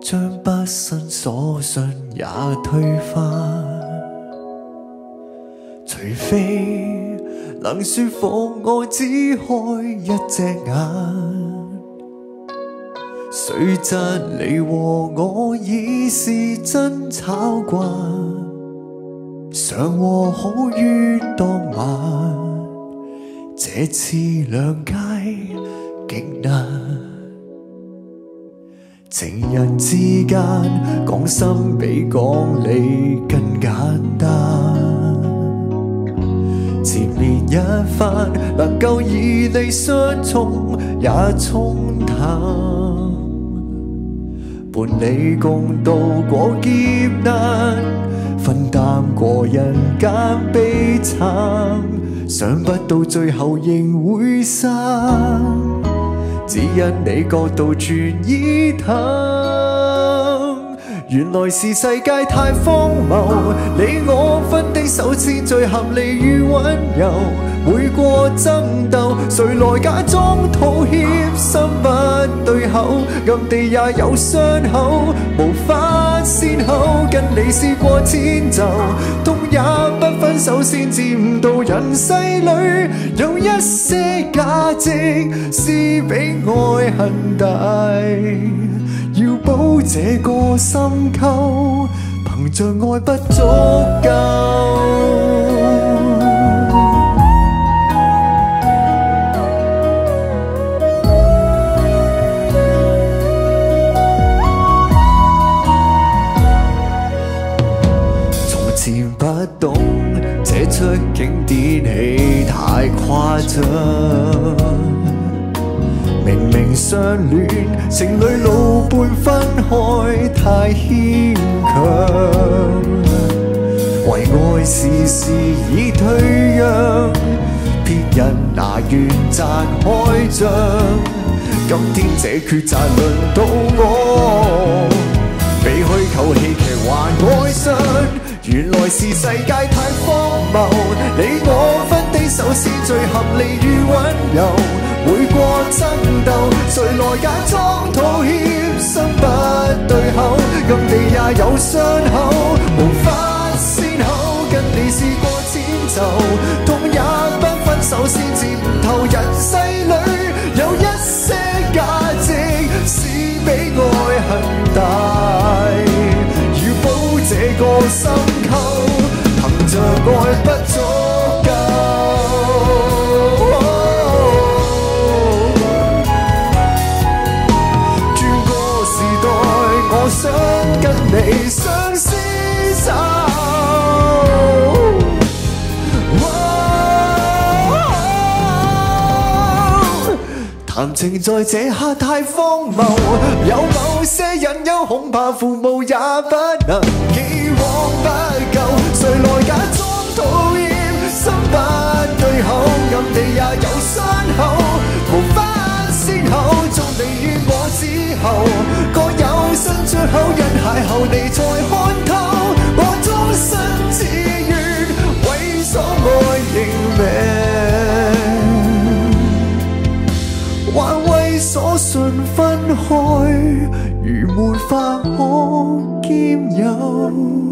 將畢生所信也推翻，除非能說服我只開一隻眼。雖則你和我已是爭吵慣，常和好於當晚，這次兩街極難。情人之間講心比講理更簡單，前面一番能夠以你相沖也沖淡，伴你共渡過劫難，分擔過人間悲慘，想不到最後仍會散，只因你角度全已淡。原來是世界太荒謬，你我分的手先最合理與溫柔，每過爭鬥，誰來假裝抱歉？心不對口，暗地也有傷口，無法善後。跟你試過遷就，痛也不分手，先至悟到人世裏有一些價值是比愛恨大。要補這個深溝，憑着愛不足夠。從前不懂這出經典戲太誇張，明明相戀，情侶路伴分開太牽強，為愛事事已退讓，別人拿完賺開張。今天這抉擇輪到我，比虛構戲劇還哀傷。原來是世界太荒謬，你我分的手是最合理與溫柔，每過爭鬥，誰來假裝抱歉？心不對口，暗地也有傷口，無法善後。跟你試過遷就，痛也不分手，先至悟透人世裏有一些價值是比愛恨大。要補這個深溝，憑着愛不足夠。我想跟你相廝守，談情在這刻太荒謬，有某些隱憂，恐怕父母也不能。以往不夠，誰來假裝討厭？心不對口，暗地也有傷口，無法先後。做你與我之後，各有新出口，因邂逅你再看透，我終身只願為所愛認命，還為所信分開，如沒法可兼有。